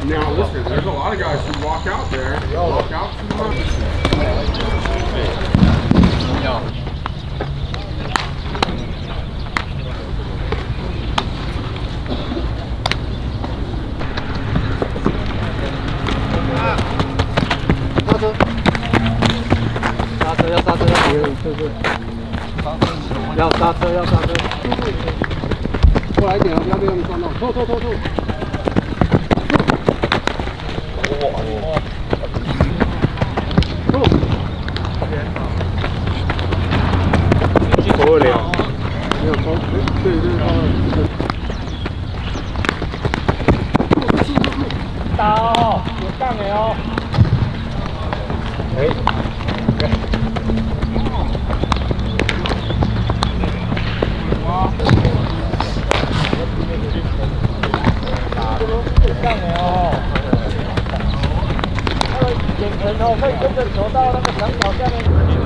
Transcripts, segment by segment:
Now listen, there's a lot of guys who walk out there, walk out to the 刹车，要刹车，要刹车。过来一点啊，不要被他们撞到。拖。头了，没有高，对，打哦，有杠的哦。眼神哦，可以跟着球到那个墙角下面。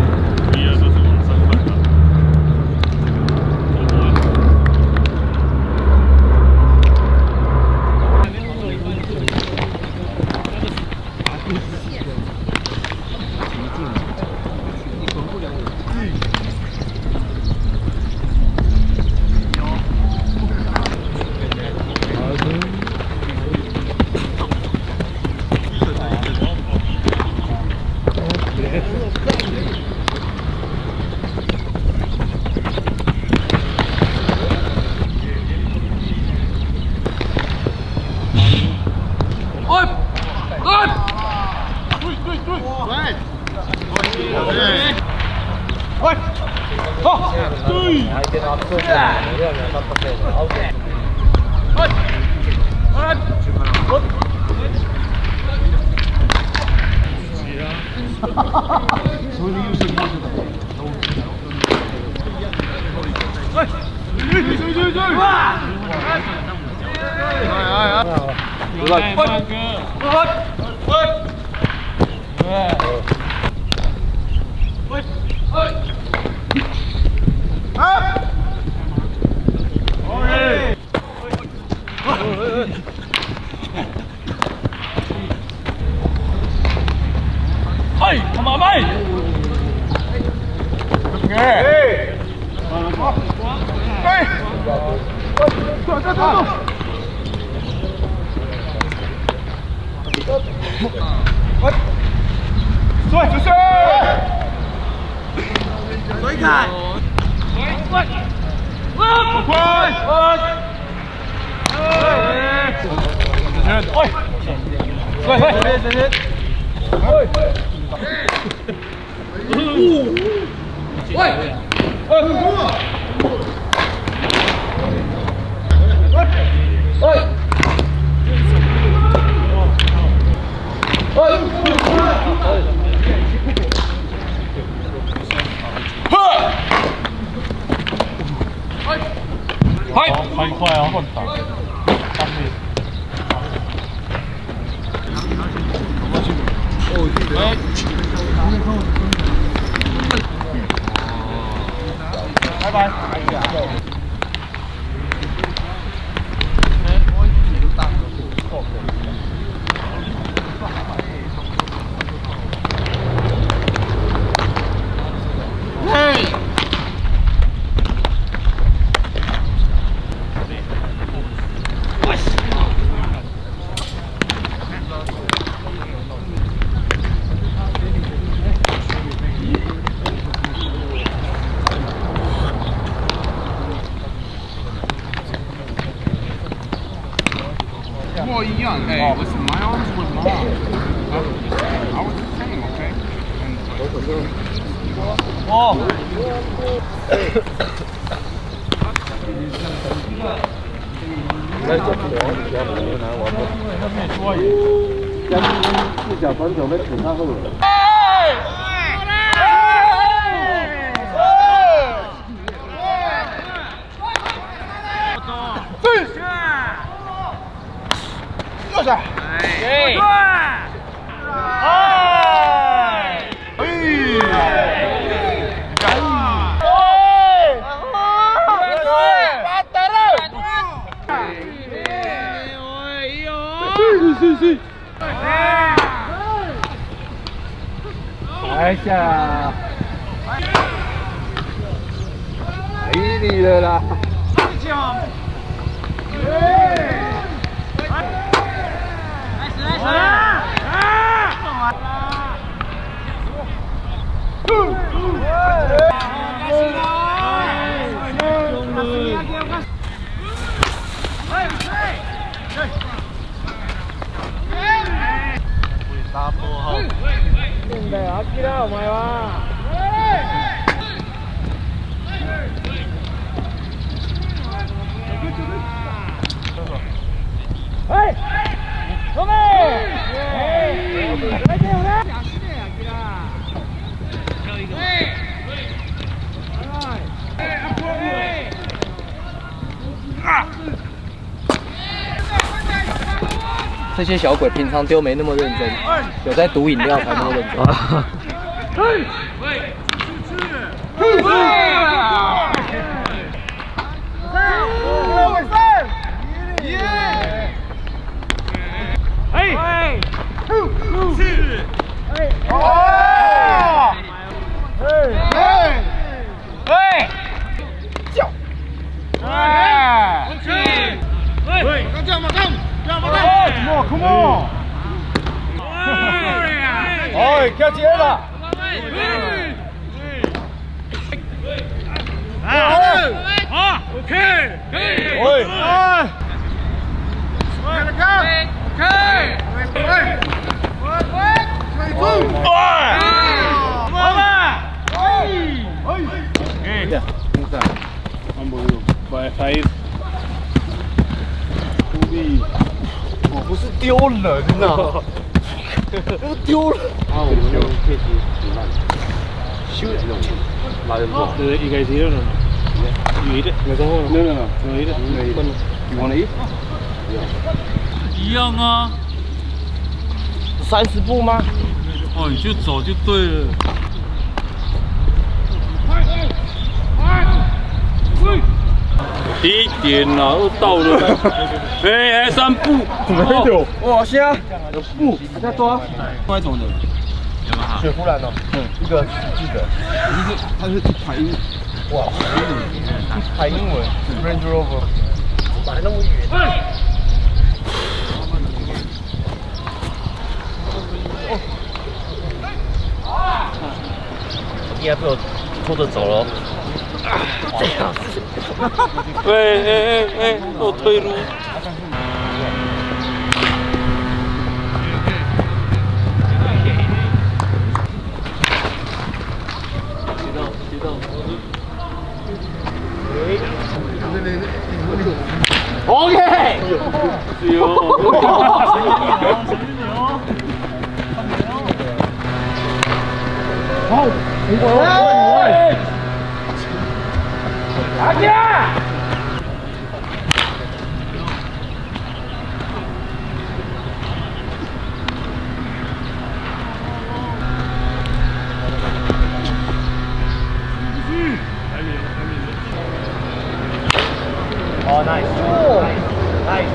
Well, young. Hey, listen, my arms were long. I was the same, okay? 是。哎呀！给你了啦！打破好。现在阿基拉，お前は。はい。止め。来てよね。这些小鬼平常丢没那么认真，有在赌饮料才那么认真。Come on! Oi, che tira! Okay! Oi! Vai sair. 我不是丢人呐，又丢人。啊，我们就可以修这种拿人做。对，应该是这种。女的，没错。女的。你往哪一？一样啊。30步吗？哦，你就走就对了。1点啦，又到了。哎，3步，没有。哇，虾，有步，还在抓。另外一种的，雪佛兰哦，一个实际的，它是海英，哇，海英文 ，Range Rover， 买那么远。应该被我拖着走了。这样子。哎，我退路。知道。OK。是好，阿家。哦 ，nice，nice，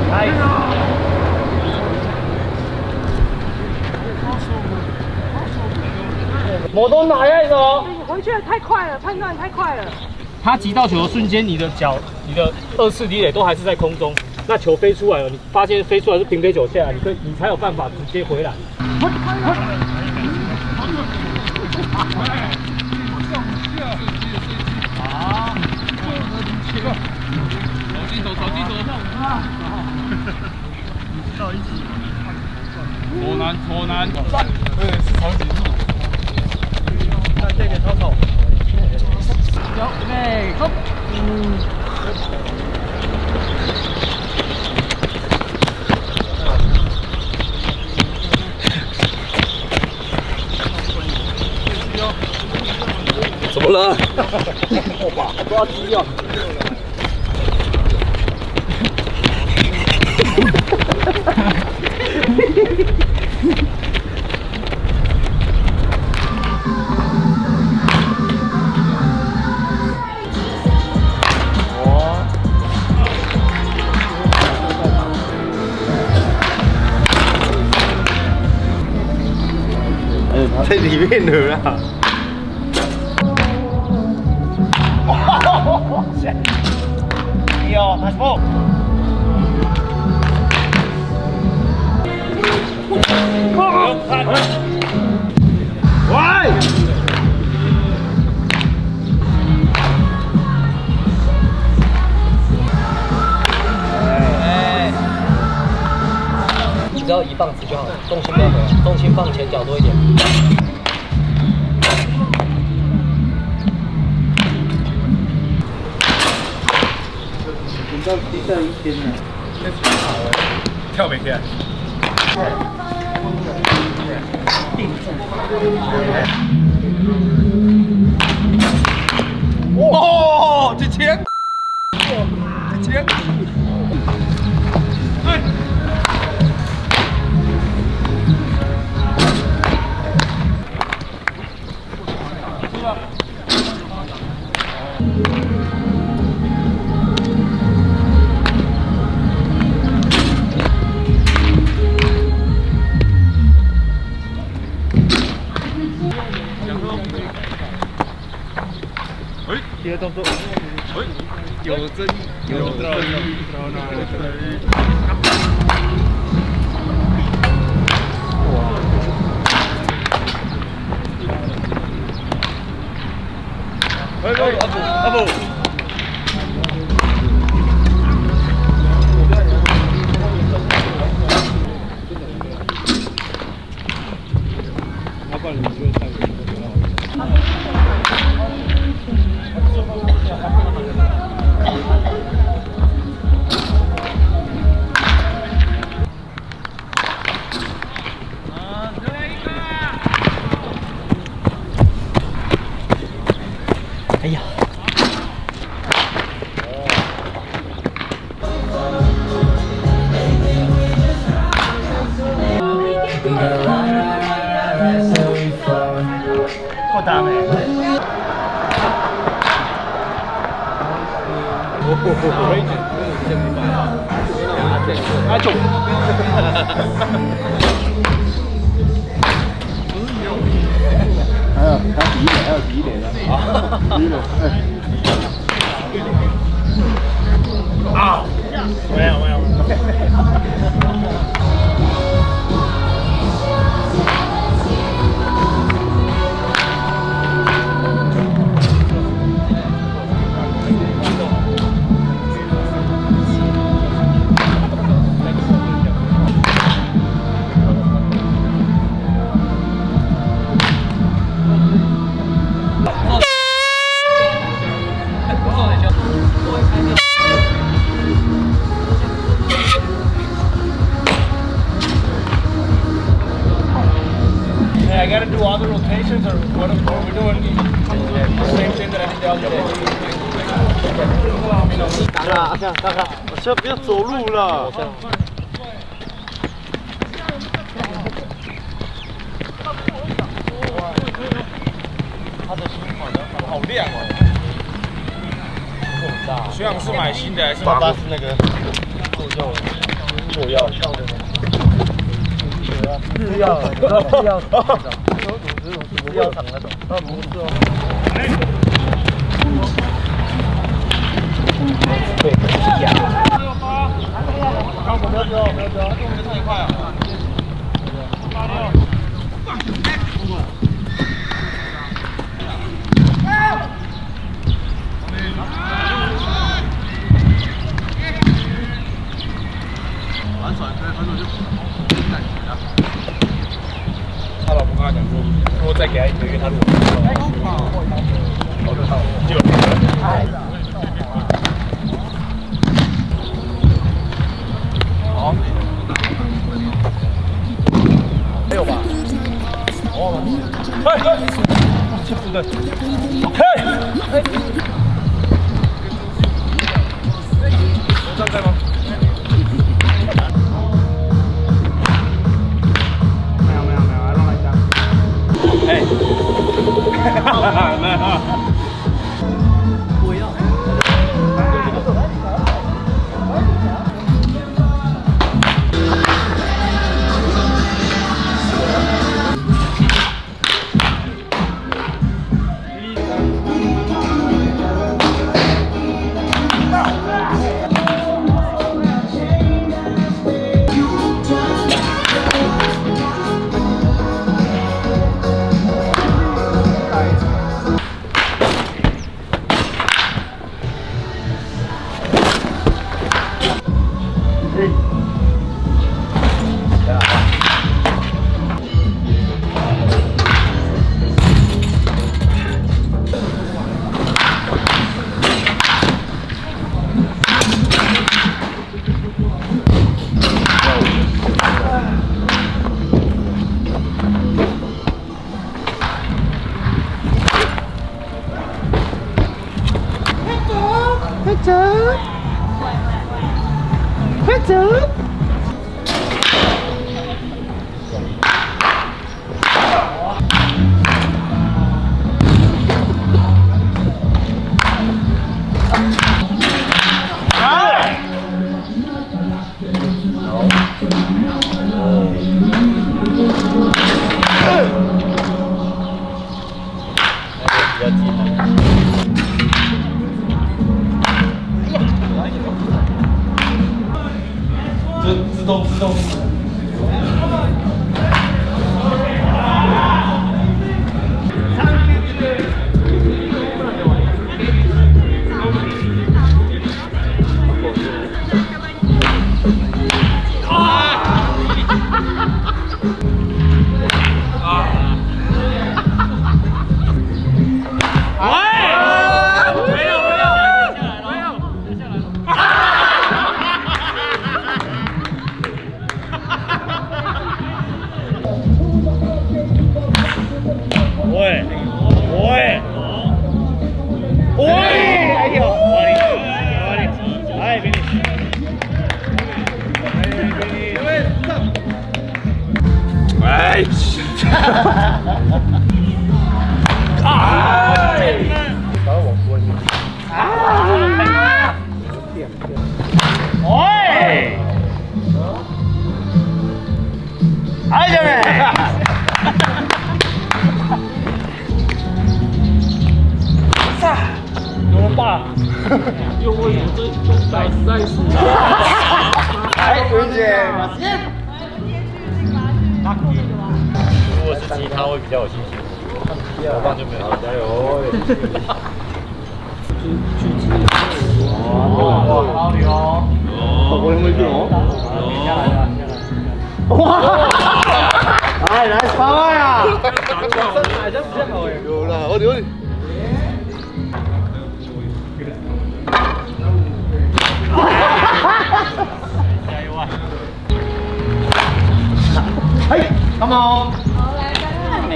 摩托哪样的？回去的太快了，判断太快了。他击到球的瞬间，你的脚、你的2次踢垒都还是在空中，那球飞出来了，你发现飞出来是平飞球下来，你才有办法直接回来。trop難。對，是長頸鹿。看這個操手。有，嚟，好。怎么了？哇，抓鸡啊！ 在里面了啦。哟，还是不？喂！ 只要1棒子就好，重心不要回来，重心放前脚多一点。 到比赛1天了， 跳没跳？哦，几千，几千。哎。 第二动作，有争议，有争议。阿布，阿布，你觉得太远？ 哎呀！ 够大没？阿总。还有底垒的。底垒，啊！没有。I gotta do all the rotations, or what are we doing? The same thing that I did the other day. 打卡，我现在不要走路了。他的新款的好亮哦，很大。学长是买新的还是买？是那个火药跳的。日药厂那种，那不是哦。对，是假。不要丢，太快了。反转就感觉啊。他老婆跟他讲说再给他1个月，他如果就好，没有吧？哦，这不对，嘿，站在吗？哎，不要。 快走！自动。 又为我这130。 哎，文姐， 如果是鸡，他会比较有信心。我棒就没有，加油！ 哇，好牛！我有没有哦？哇！哎，来3万啊！有了，我留你。 加油啊！ 哎 ，come on！ 好，来干你。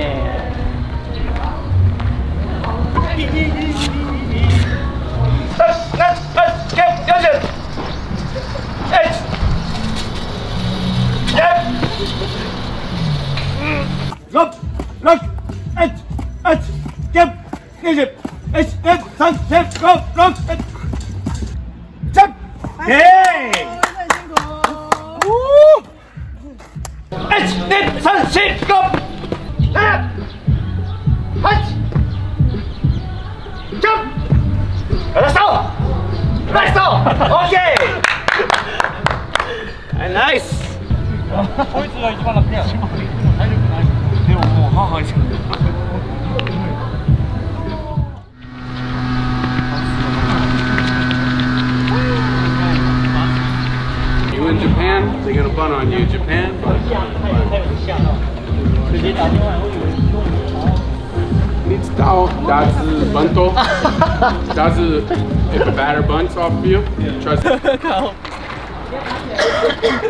Nice！ こいつが一番楽や。体力ない。でももう母じゃん。 You in Japan? They're gonna bun on you. Japan? Needs that's bunto. That's if a batter bunts off of you. Trust me.